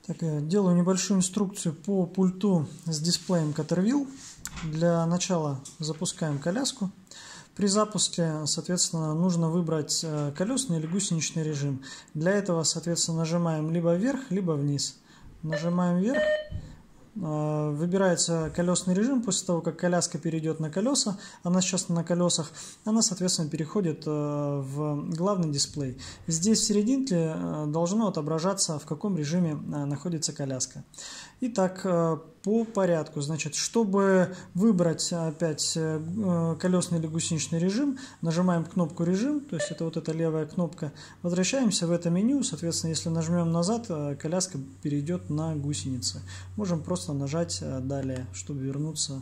Так, я делаю небольшую инструкцию по пульту с дисплеем Caterwheel. Для начала запускаем коляску. При запуске, соответственно, нужно выбрать колесный или гусеничный режим. Для этого, соответственно, нажимаем либо вверх, либо вниз. Нажимаем вверх. Выбирается колесный режим. После того, как коляска перейдет на колеса, она сейчас на колесах, она, соответственно, переходит в главный дисплей. Здесь в серединке должно отображаться, в каком режиме находится коляска. Итак, по порядку. Значит, чтобы выбрать опять колесный или гусеничный режим, нажимаем кнопку «Режим», то есть это вот эта левая кнопка. Возвращаемся в это меню. Соответственно, если нажмем назад, коляска перейдет на гусеницы. Можем просто нажать «Далее», чтобы вернуться.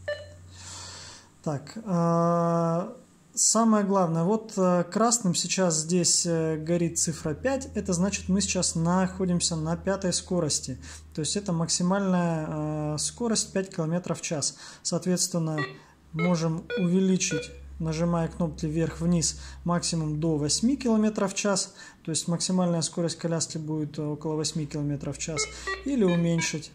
Так, самое главное, вот красным сейчас здесь горит цифра 5, это значит, мы сейчас находимся на 5-й скорости, то есть это максимальная скорость 5 км в час. Соответственно, можем увеличить, нажимая кнопки вверх-вниз, максимум до 8 км в час, то есть максимальная скорость коляски будет около 8 км в час, или уменьшить.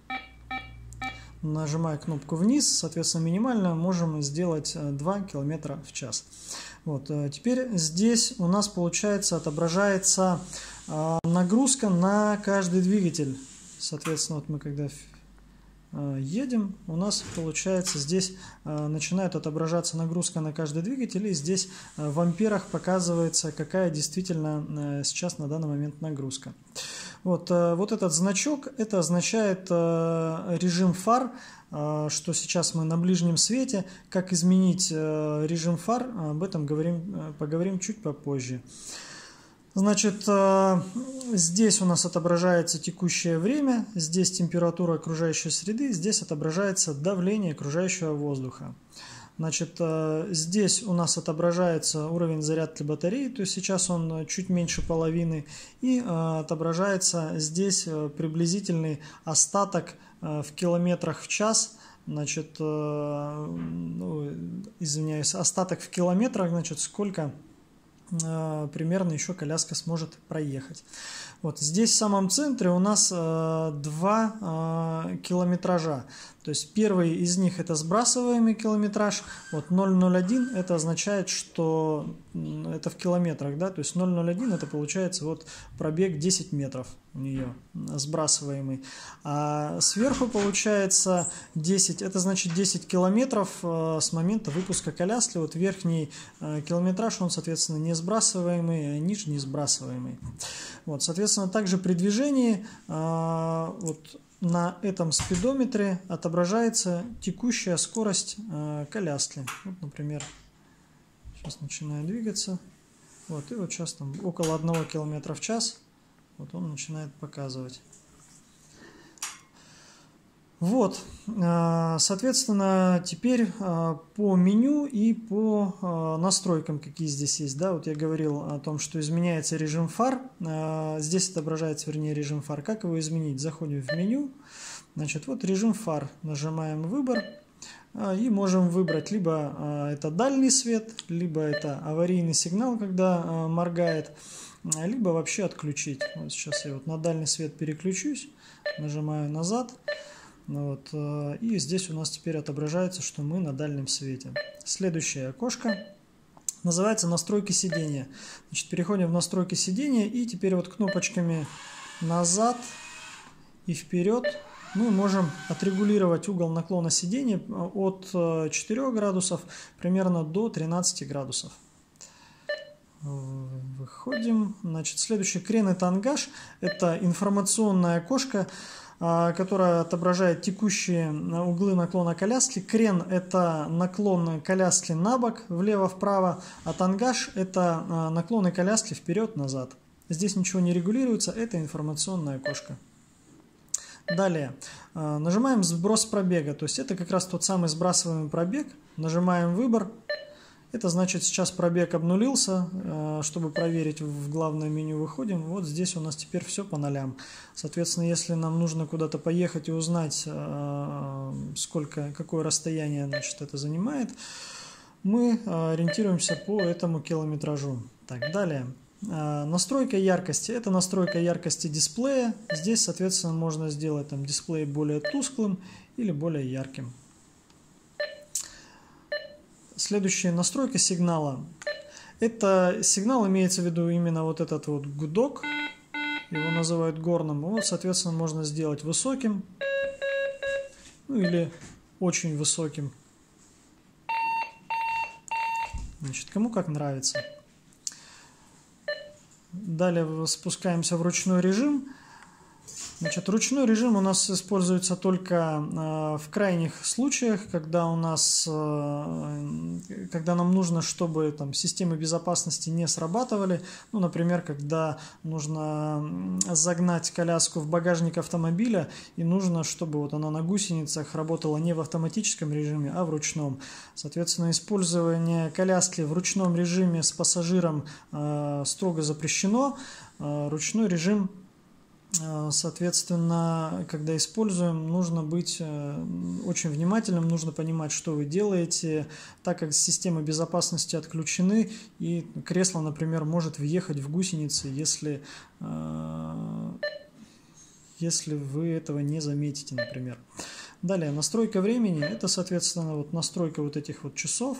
Нажимая кнопку вниз, соответственно, минимально можем сделать 2 км в час. Вот. Теперь здесь у нас, получается, отображается нагрузка на каждый двигатель. Соответственно, вот мы когда едем, у нас, получается, здесь начинает отображаться нагрузка на каждый двигатель, и здесь в амперах показывается, какая действительно сейчас на данный момент нагрузка. Вот этот значок, это означает режим фар, что сейчас мы на ближнем свете. Как изменить режим фар, об этом поговорим чуть попозже. Значит, здесь у нас отображается текущее время, здесь температура окружающей среды, здесь отображается давление окружающего воздуха. Значит, здесь у нас отображается уровень зарядки батареи, то есть сейчас он чуть меньше половины, и отображается здесь приблизительный остаток в километрах в час. Значит, извиняюсь, остаток в километрах, значит, сколько примерно еще коляска сможет проехать. Вот здесь в самом центре у нас 2 километража. То есть первый из них это сбрасываемый километраж. Вот 0,01 это означает, что это в километрах, да, то есть 0,01 это получается вот пробег 10 метров у нее сбрасываемый. А сверху получается 10, это значит 10 километров с момента выпуска коляски. Вот верхний километраж, он, соответственно, не сбрасываемый, а нижний сбрасываемый. Вот, соответственно, также при движении вот на этом спидометре отображается текущая скорость коляски. Вот, например, сейчас начинаю двигаться. Вот, и вот сейчас там около 1 км в час. Вот он начинает показывать. Вот, соответственно, теперь по меню и по настройкам, какие здесь есть. Да, вот я говорил о том, что изменяется режим фар. Здесь отображается, вернее, режим фар. Как его изменить? Заходим в меню. Значит, вот режим фар. Нажимаем «Выбор». И можем выбрать либо это дальний свет, либо это аварийный сигнал, когда моргает, либо вообще отключить. Вот сейчас я вот на дальний свет переключусь, нажимаю назад. Вот, и здесь у нас теперь отображается, что мы на дальнем свете. Следующее окошко называется «Настройки сидения». Значит, переходим в настройки сидения, и теперь вот кнопочками назад и вперед мы можем отрегулировать угол наклона сидения от 4 градусов примерно до 13 градусов. Выходим. Значит, следующий крен и тангаж. Это информационное окошко, которая отображает текущие углы наклона коляски. Крен – это наклон коляски на бок, влево-вправо, а тангаж – это наклоны коляски вперед-назад. Здесь ничего не регулируется, это информационное окошко. Далее, нажимаем «Сброс пробега», то есть это как раз тот самый сбрасываемый пробег. Нажимаем «Выбор». Это значит, сейчас пробег обнулился. Чтобы проверить, в главное меню выходим. Вот здесь у нас теперь все по нолям. Соответственно, если нам нужно куда-то поехать и узнать, какое расстояние, значит, это занимает, мы ориентируемся по этому километражу. Так, далее. Настройка яркости. Это настройка яркости дисплея. Здесь, соответственно, можно сделать там дисплей более тусклым или более ярким. Следующая настройка сигнала. Это сигнал, имеется в виду именно вот этот вот гудок. Его называют горным. Вот, соответственно, можно сделать высоким. Ну или очень высоким. Значит, кому как нравится. Далее спускаемся в ручной режим. Значит, ручной режим у нас используется только в крайних случаях, когда нам нужно, чтобы там системы безопасности не срабатывали. Ну, например, когда нужно загнать коляску в багажник автомобиля и нужно, чтобы вот она на гусеницах работала не в автоматическом режиме, а в ручном. Соответственно, использование коляски в ручном режиме с пассажиром строго запрещено. Ручной режим, соответственно, когда используем, нужно быть очень внимательным, нужно понимать, что вы делаете, так как системы безопасности отключены, и кресло, например, может въехать в гусеницы, если вы этого не заметите, например. Далее, настройка времени. Это, соответственно, вот настройка вот этих вот часов.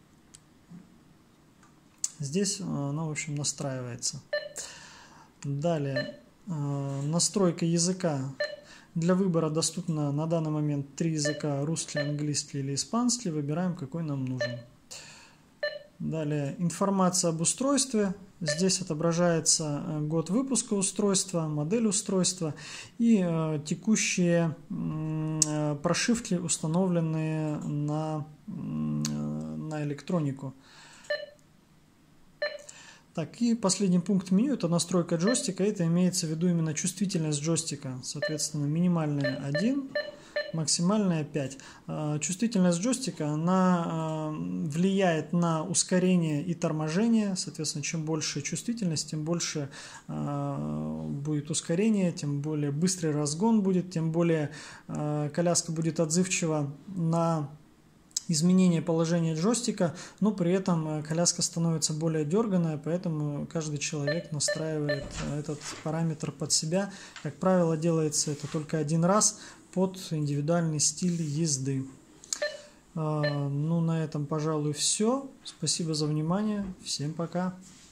Здесь она, в общем, настраивается. Далее. Настройка языка. Для выбора доступно на данный момент 3 языка: русский, английский или испанский. Выбираем, какой нам нужен. Далее информация об устройстве. Здесь отображается год выпуска устройства, модель устройства и текущие прошивки, установленные на электронику. Так, и последний пункт меню – это настройка джойстика. Это имеется в виду именно чувствительность джойстика. Соответственно, минимальная 1, максимальная 5. Чувствительность джойстика, она влияет на ускорение и торможение. Соответственно, чем больше чувствительность, тем больше будет ускорение, тем более быстрый разгон будет, тем более коляска будет отзывчива на изменение положения джойстика, но при этом коляска становится более дерганая, поэтому каждый человек настраивает этот параметр под себя. Как правило, делается это только один раз под индивидуальный стиль езды. Ну, на этом, пожалуй, все. Спасибо за внимание. Всем пока.